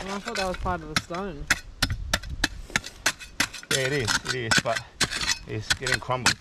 Oh, I thought that was part of the stone. Yeah, it is, but it's getting crumbled.